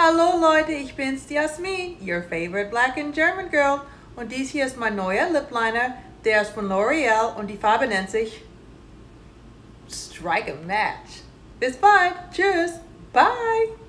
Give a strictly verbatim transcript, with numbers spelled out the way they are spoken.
Hallo Leute, ich bin's, die Jasmin, your favorite black and German girl. Und dies hier ist mein neuer Lip Liner, der ist von L'Oreal und die Farbe nennt sich Strike a Match. Bis bald, tschüss, bye!